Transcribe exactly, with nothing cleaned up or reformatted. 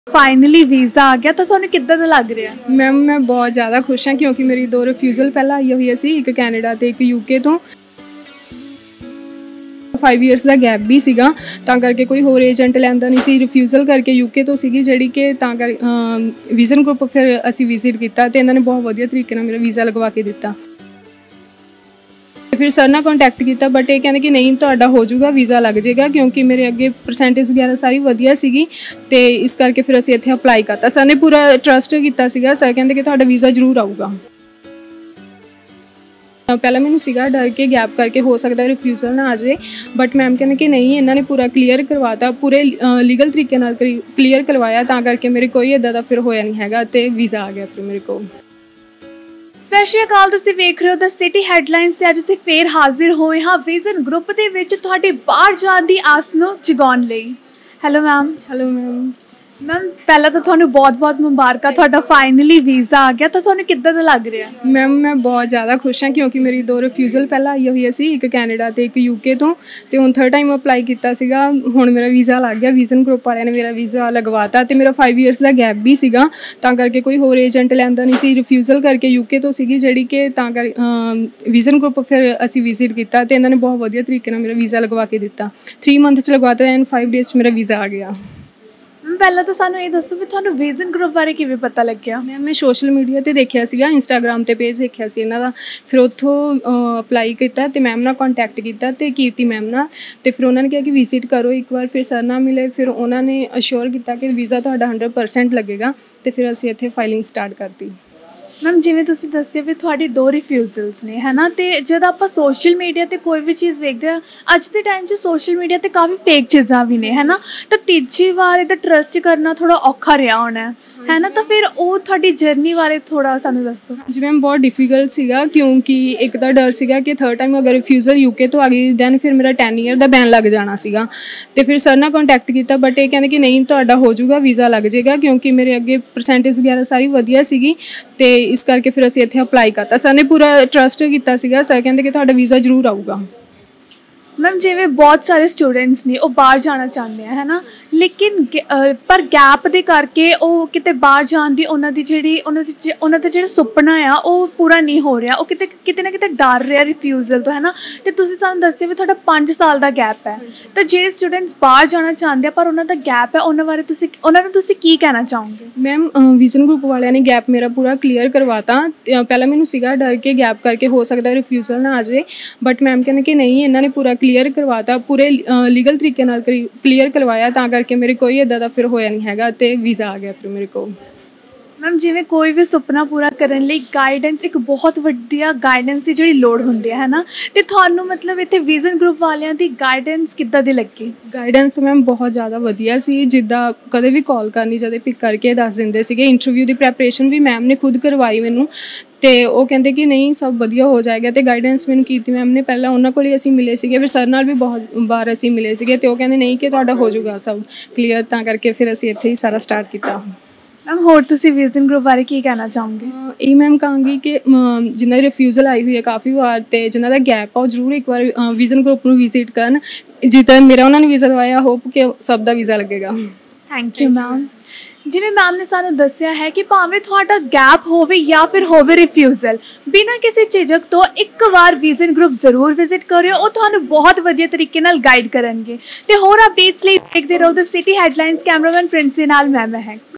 Finally visa आ गया तो ਤੁਹਾਨੂੰ ਕਿੱਦਾਂ ਦਾ ਲੱਗ ਰਿਹਾ? ਮੈਮ ਮੈਂ ਬਹੁਤ ਜ਼ਿਆਦਾ ਖੁਸ਼ ਹਾਂ ਕਿਉਂਕਿ ਮੇਰੀ ਦੋ ਰਿਫਿਊਜ਼ਲ ਪਹਿਲਾਂ ਆਈ ਹੋਈ ਸੀ, ਇੱਕ ਕੈਨੇਡਾ ਤੇ ਇੱਕ ਯੂਕੇ ਤੋਂ। फाइव ईयर्स का गैप भी सीगा ਤਾਂ ਕਰਕੇ ਕੋਈ ਹੋਰ ਏਜੰਟ ਲੈਂਦਾ ਨਹੀਂ ਸੀ। ਰਿਫਿਊਜ਼ਲ ਕਰਕੇ ਯੂਕੇ ਤੋਂ ਸੀਗੀ ਜਿਹੜੀ ਕਿ ਤਾਂ ਕਰ ਵਿਜ਼ਨ ਗਰੁੱਪ ਫਿਰ ਅਸੀਂ ਵਿਜ਼ਿਟ ਕੀਤਾ ਤੇ ਇਹਨਾਂ ਨੇ ਬਹੁਤ ਵਧੀਆ ਤਰੀਕੇ ਨਾਲ ਮੇਰਾ ਵੀਜ਼ਾ ਲਗਵਾ ਕੇ ਦਿੱਤਾ। फिर सर ने कॉन्टैक्ट किया बट ये कहते कि नहीं तुहाडा हो जाऊगा, वीज़ा लग जाएगा क्योंकि मेरे अगे परसेंटेज वगैरह सारी वधिया सीगी ते इस करके फिर असीं इत्थे अप्लाई करता। सर ने पूरा ट्रस्ट किया सीगा। सर कहते कि तुहाडा वीज़ा जरूर आऊगा। पहला मैनू सीगा डर के गैप करके हो सकता है रिफ्यूज़ल ना आ जाए, बट मैम कहने कि नहीं इन्होंने पूरा क्लीयर करवाता, पूरे लीगल तरीके नाल क्लीयर करवाया तां करके मेरे कोई इदां दा फिर होया नहीं हैगा ते वीज़ा आ गया फिर मेरे को। ਸਤਿ ਸ਼੍ਰੀ ਅਕਾਲ, ਤੁਸੀਂ ਵੇਖ ਰਹੇ ਹੋ ਦ ਸਿਟੀ ਹੈਡਲਾਈਨਸ ਤੇ ਅੱਜ ਅਸੀਂ ਫੇਰ ਹਾਜ਼ਰ ਹੋਏ ਹਾਂ ਵਿਜ਼ਨ ਗਰੁੱਪ ਦੇ ਵਿੱਚ ਤੁਹਾਡੇ ਬਾਹਰ ਜਾਣ ਦੀ ਆਸ ਨੂੰ ਜਗਾਉਣ ਲਈ। Hello ma'am. Hello ma'am. Ma'am ਪਹਿਲਾਂ ਤਾਂ ਤੁਹਾਨੂੰ ਬਹੁਤ ਬਹੁਤ ਮੁਬਾਰਕਾਂ, ਤੁਹਾਡਾ ਫਾਈਨਲੀ ਵੀਜ਼ਾ ਆ ਗਿਆ ਤਾਂ ਤੁਹਾਨੂੰ ਕਿੱਦਾਂ ਦਾ ਲੱਗ ਰਿਹਾ? ਮੈਮ ਮੈਂ ਬਹੁਤ ਜ਼ਿਆਦਾ ਖੁਸ਼ ਹਾਂ ਕਿਉਂਕਿ ਮੇਰੀ ਦੋ ਰਿਫਿਊਜ਼ਲ ਪਹਿਲਾਂ ਆਈ ਹੋਈ ਸੀ, ਇੱਕ ਕੈਨੇਡਾ ਤੇ ਇੱਕ ਯੂਕੇ ਤੋਂ, ਤੇ ਹੁਣ ਥਰਡ ਟਾਈਮ ਅਪਲਾਈ ਕੀਤਾ ਸੀਗਾ। ਹੁਣ ਮੇਰਾ ਵੀਜ਼ਾ ਲੱਗ ਗਿਆ, ਵਿਜ਼ਨ ਗਰੁੱਪ ਵਾਲਿਆਂ ਨੇ ਮੇਰਾ ਵੀਜ਼ਾ ਲਗਵਾਤਾ ਤੇ ਮੇਰਾ ਫਾਈਵ ਈਅਰਸ ਦਾ ਗੈਪ ਵੀ ਸੀਗਾ ਤਾਂ ਕਰਕੇ ਕੋਈ ਹੋਰ ਏਜੰਟ ਲੈਂਦਾ ਨਹੀਂ ਸੀ। ਰਿਫਿਊਜ਼ਲ ਕਰਕੇ ਯੂਕੇ ਤੋਂ ਸੀਗੀ ਜਿਹੜੀ ਕਿ ਤਾਂ ਕਰ ਵਿਜ਼ਨ ਗਰੁੱਪ ਫਿਰ ਅਸੀਂ ਵਿਜ਼ਿਟ ਕੀਤਾ ਤੇ ਇਹਨਾਂ ਨੇ ਬਹੁਤ ਵਧੀਆ ਤਰੀਕੇ ਨਾਲ ਮੇਰਾ ਵੀਜ਼ਾ ਲਗਵਾ ਕੇ ਦਿੱਤਾ। ਥ੍ਰੀ ਮੰਥ 'ਚ ਲਗਵਾਤਾ ਐਂਡ ਫਾਈਵ ਡੇਜ਼ 'ਚ ਮੇਰਾ ਵੀਜ਼ਾ ਆ ਗਿਆ। ਪਹਿਲਾਂ ਤਾਂ ਸਾਨੂੰ ਇਹ ਦੱਸੋ ਵੀ ਤੁਹਾਨੂੰ ਵਿਜ਼ਨ ਗਰੁੱਪ ਬਾਰੇ ਕਿਵੇਂ ਪਤਾ ਲੱਗਿਆ? ਮੈਮ ਮੈਂ ਸੋਸ਼ਲ ਮੀਡੀਆ 'ਤੇ ਦੇਖਿਆ ਸੀਗਾ, ਇੰਸਟਾਗ੍ਰਾਮ 'ਤੇ ਪੇਜ ਦੇਖਿਆ ਸੀ ਇਹਨਾਂ ਦਾ, ਫਿਰ ਉੱਥੋਂ ਅਪਲਾਈ ਕੀਤਾ ਅਤੇ ਮੈਮ ਨਾਲ ਕੰਟੈਕਟ ਕੀਤਾ ਅਤੇ ਕੀਰਤੀ ਮੈਮ ਨਾਲ, ਅਤੇ ਫਿਰ ਉਹਨਾਂ ਨੇ ਕਿਹਾ ਕਿ ਵਿਜ਼ਿਟ ਕਰੋ ਇੱਕ ਵਾਰ। ਫਿਰ ਸਰ ਨਾਲ ਮਿਲੇ, ਫਿਰ ਉਹਨਾਂ ਨੇ ਅਸ਼ੋਰ ਕੀਤਾ ਕਿ ਵੀਜ਼ਾ ਤੁਹਾਡਾ ਹੰਡਰਡ ਪਰਸੈਂਟ ਲੱਗੇਗਾ ਅਤੇ ਫਿਰ ਅਸੀਂ ਇੱਥੇ ਫਾਈਲਿੰਗ ਸਟਾਰਟ ਕਰਤੀ। ਮੈਮ ਜਿਵੇਂ ਤੁਸੀਂ ਦੱਸਿਆ ਵੀ ਤੁਹਾਡੀ ਦੋ ਰਿਫਿਊਜ਼ਲਸ ਨੇ ਹੈ ਨਾ, ਅਤੇ ਜਦ ਆਪਾਂ ਸੋਸ਼ਲ ਮੀਡੀਆ 'ਤੇ ਕੋਈ ਵੀ ਚੀਜ਼ ਵੇਖਦੇ ਹਾਂ ਅੱਜ ਦੇ ਟਾਈਮ 'ਚ ਸੋਸ਼ਲ ਮੀਡੀਆ 'ਤੇ ਕਾਫੀ ਫੇਕ ਚੀਜ਼ਾਂ ਵੀ ਨੇ ਹੈ ਨਾ, ਤਾਂ ਤੀਜੀ ਵਾਰ ਇਹਦਾ ਟਰਸਟ ਕਰਨਾ ਥੋੜ੍ਹਾ ਔਖਾ ਰਿਹਾ ਹੋਣਾ ਹੈ ਨਾ, ਤਾਂ ਫਿਰ ਉਹ ਤੁਹਾਡੀ ਜਰਨੀ ਬਾਰੇ ਥੋੜ੍ਹਾ ਸਾਨੂੰ ਦੱਸੋ। ਜਿਵੇਂ ਮੈਮ ਬਹੁਤ ਡਿਫੀਕਲਟ ਸੀਗਾ ਕਿਉਂਕਿ ਇੱਕ ਤਾਂ ਡਰ ਸੀਗਾ ਕਿ ਥਰਡ ਟਾਈਮ ਅਗਰ ਰਿਫਿਊਜ਼ਲ ਯੂਕੇ ਤੋਂ ਆ ਗਈ ਦੈਨ ਫਿਰ ਮੇਰਾ ਟੈਨ ਈਅਰ ਦਾ ਬੈਨ ਲੱਗ ਜਾਣਾ ਸੀਗਾ। ਅਤੇ ਫਿਰ ਸਰ ਨਾਲ ਕੰਟੈਕਟ ਕੀਤਾ ਬਟ ਇਹ ਕਹਿੰਦੇ ਕਿ ਨਹੀਂ ਤੁਹਾਡਾ ਹੋ ਜਾਊਗਾ, ਵੀਜ਼ਾ ਲੱਗ ਜਾਏਗਾ ਕਿਉਂਕਿ ਮੇਰੇ ਅੱਗੇ ਪਰਸੈਂਟੇਜ ਵਗੈਰਾ ਸਾਰੀ ਵਧੀਆ ਸੀਗੀ ਅਤੇ ਇਸ ਕਰਕੇ ਫਿਰ ਅਸੀਂ ਇੱਥੇ ਅਪਲਾਈ ਕਰਤਾ। ਸਰ ਨੇ ਪੂਰਾ ਟਰਸਟ ਕੀਤਾ ਸੀਗਾ। ਸਰ ਕਹਿੰਦੇ ਕਿ ਤੁਹਾਡਾ ਵੀਜ਼ਾ ਜ਼ਰੂਰ ਆਊਗਾ। ਮੈਮ ਜਿਵੇਂ ਬਹੁਤ ਸਾਰੇ ਸਟੂਡੈਂਟਸ ਨੇ ਉਹ ਬਾਹਰ ਜਾਣਾ ਚਾਹੁੰਦੇ ਆ ਹੈ ਨਾ, ਲੇਕਿਨ ਪਰ ਗੈਪ ਦੇ ਕਰਕੇ ਉਹ ਕਿਤੇ ਬਾਹਰ ਜਾਣ ਦੀ ਉਹਨਾਂ ਦੀ ਜਿਹੜੀ ਉਹਨਾਂ ਦੀ ਉਹਨਾਂ ਦਾ ਜਿਹੜਾ ਸੁਪਨਾ ਆ ਉਹ ਪੂਰਾ ਨਹੀਂ ਹੋ ਰਿਹਾ, ਉਹ ਕਿਤੇ ਕਿਤੇ ਨਾ ਕਿਤੇ ਡਰ ਰਿਹਾ ਰਿਫਿਊਜ਼ਲ ਤੋਂ ਹੈ ਨਾ। ਅਤੇ ਤੁਸੀਂ ਸਾਨੂੰ ਦੱਸਿਆ ਵੀ ਤੁਹਾਡਾ ਪੰਜ ਸਾਲ ਦਾ ਗੈਪ ਹੈ, ਤਾਂ ਜਿਹੜੇ ਸਟੂਡੈਂਟਸ ਬਾਹਰ ਜਾਣਾ ਚਾਹੁੰਦੇ ਆ ਪਰ ਉਹਨਾਂ ਦਾ ਗੈਪ ਹੈ, ਉਹਨਾਂ ਬਾਰੇ ਤੁਸੀਂ ਉਹਨਾਂ ਨੂੰ ਤੁਸੀਂ ਕੀ ਕਹਿਣਾ ਚਾਹੋਗੇ? ਮੈਮ ਵਿਜ਼ਨ ਗਰੁੱਪ ਵਾਲਿਆਂ ਨੇ ਗੈਪ ਮੇਰਾ ਪੂਰਾ ਕਲੀਅਰ ਕਰਵਾਤਾ। ਪਹਿਲਾਂ ਮੈਨੂੰ ਸੀਗਾ ਡਰ ਕੇ ਗੈਪ ਕਰਕੇ ਹੋ ਸਕਦਾ ਰਿਫਿਊਜ਼ਲ ਨਾ ਆ ਜਾਏ, ਬਟ ਮੈਮ ਕਹਿੰਦੇ ਕਿ ਨਹੀਂ ਇਹਨਾਂ ਨੇ ਪੂਰਾ ਕਲੀਅਰ ਕਰਵਾਤਾ, ਪੂਰੇ ਲੀਗਲ ਤਰੀਕੇ ਨਾਲ ਕਲੀਅਰ ਕਰਵਾਇਆ ਤਾਂ ਕਰਕੇ ਮੇਰੇ ਕੋਈ ਇੱਦਾਂ ਦਾ ਫਿਰ ਹੋਇਆ ਨਹੀਂ ਹੈਗਾ ਅਤੇ ਵੀਜ਼ਾ ਆ ਗਿਆ ਫਿਰ ਮੇਰੇ ਕੋਲ। ਮੈਮ ਜਿਵੇਂ ਕੋਈ ਵੀ ਸੁਪਨਾ ਪੂਰਾ ਕਰਨ ਲਈ ਗਾਈਡੈਂਸ ਇੱਕ ਬਹੁਤ ਵਧੀਆ ਗਾਈਡੈਂਸ ਦੀ ਜਿਹੜੀ ਲੋੜ ਹੁੰਦੀ ਹੈ ਨਾ, ਅਤੇ ਤੁਹਾਨੂੰ ਮਤਲਬ ਇੱਥੇ ਵਿਜ਼ਨ ਗਰੁੱਪ ਵਾਲਿਆਂ ਦੀ ਗਾਈਡੈਂਸ ਕਿੱਦਾਂ ਦੀ ਲੱਗੀ? ਗਾਈਡੈਂਸ ਮੈਮ ਬਹੁਤ ਜ਼ਿਆਦਾ ਵਧੀਆ ਸੀ, ਜਿੱਦਾਂ ਕਦੇ ਵੀ ਕਾਲ ਕਰਨੀ ਜਦੋਂ ਪਿਕ ਕਰਕੇ ਦੱਸ ਦਿੰਦੇ ਸੀਗੇ। ਇੰਟਰਵਿਊ ਦੀ ਪ੍ਰੈਪਰੇਸ਼ਨ ਵੀ ਮੈਮ ਨੇ ਖੁਦ ਕਰਵਾਈ ਮੈਨੂੰ, ਅਤੇ ਉਹ ਕਹਿੰਦੇ ਕਿ ਨਹੀਂ ਸਭ ਵਧੀਆ ਹੋ ਜਾਏਗਾ। ਅਤੇ ਗਾਈਡੈਂਸ ਮੈਨੂੰ ਕੀਤੀ ਮੈਮ ਨੇ, ਪਹਿਲਾਂ ਉਹਨਾਂ ਕੋਲ ਹੀ ਅਸੀਂ ਮਿਲੇ ਸੀਗੇ, ਫਿਰ ਸਰ ਨਾਲ ਵੀ ਬਹੁਤ ਵਾਰ ਅਸੀਂ ਮਿਲੇ ਸੀਗੇ ਅਤੇ ਉਹ ਕਹਿੰਦੇ ਨਹੀਂ ਕਿ ਤੁਹਾਡਾ ਹੋ ਜਾਊਗਾ ਸਭ ਕਲੀਅਰ, ਤਾਂ ਕਰਕੇ ਫਿਰ ਅਸੀਂ ਇੱਥੇ ਹੀ ਸਾਰਾ ਸਟਾਰਟ ਕੀਤਾ। ਮੈਮ ਹੋਰ ਤੁਸੀਂ ਵਿਜ਼ਨ ਗਰੁੱਪ ਬਾਰੇ ਕੀ ਕਹਿਣਾ ਚਾਹੋਗੇ? ਇਹ ਮੈਮ ਕਹਾਂਗੀ ਕਿ ਜਿਨ੍ਹਾਂ ਦੀ ਰਿਫਿਊਜ਼ਲ ਆਈ ਹੋਈ ਹੈ ਕਾਫੀ ਵਾਰ ਅਤੇ ਜਿਨ੍ਹਾਂ ਦਾ ਗੈਪ ਆ ਉਹ ਜ਼ਰੂਰ ਇੱਕ ਵਾਰ ਵਿਜ਼ਨ ਗਰੁੱਪ ਨੂੰ ਵਿਜ਼ਿਟ ਕਰਨ, ਜਿੱਦਾਂ ਮੇਰਾ ਉਹਨਾਂ ਨੇ ਵੀਜ਼ਾ ਦਵਾਇਆ। ਹੋਪ ਕਿ ਸਭ ਦਾ ਵੀਜ਼ਾ ਲੱਗੇਗਾ। Thank you ma'am. ਜਿਵੇਂ ਮੈਮ ਨੇ ਸਾਨੂੰ ਦੱਸਿਆ ਹੈ ਕਿ ਭਾਵੇਂ ਤੁਹਾਡਾ ਗੈਪ ਹੋਵੇ ਜਾਂ ਫਿਰ ਹੋਵੇ ਰਿਫਿਊਜ਼ਲ, ਬਿਨਾਂ ਕਿਸੇ ਝਿਜਕ ਤੋਂ ਇੱਕ ਵਾਰ ਵਿਜ਼ਨ ਗਰੁੱਪ ਜ਼ਰੂਰ ਵਿਜ਼ਿਟ ਕਰਿਓ, ਉਹ ਤੁਹਾਨੂੰ ਬਹੁਤ ਵਧੀਆ ਤਰੀਕੇ ਨਾਲ ਗਾਈਡ ਕਰਨਗੇ। ਅਤੇ ਹੋਰ ਅਪਡੇਟਸ ਲਈ ਦੇਖਦੇ ਰਹੋ the City Headlines. Cameraman Prince ਦੇ ਨਾਲ ਮੈਂ ਮਹਿਕ।